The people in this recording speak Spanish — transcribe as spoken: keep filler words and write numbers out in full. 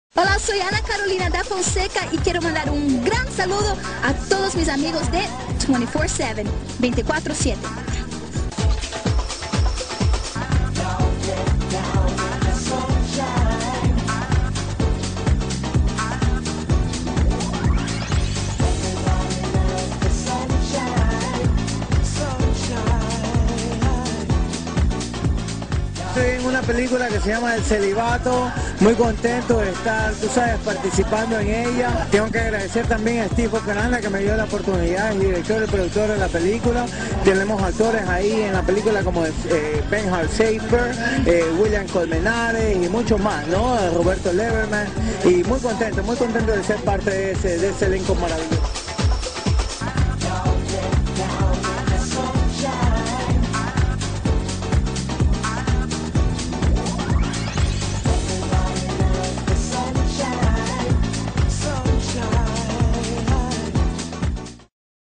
Hola, soy Ana Carolina da Fonseca y quiero mandar un gran saludo a todos mis amigos de veinticuatro siete, veinticuatro siete. Estoy en una película que se llama El Celibato, muy contento de estar, tú sabes, participando en ella. Tengo que agradecer también a Steve Ocarana, que me dio la oportunidad, es director y productor de la película. Tenemos actores ahí en la película como eh, Ben Hartsafer, eh, William Colmenares y muchos más, ¿no? Roberto Leverman, y muy contento, muy contento de ser parte de ese, de ese elenco maravilloso.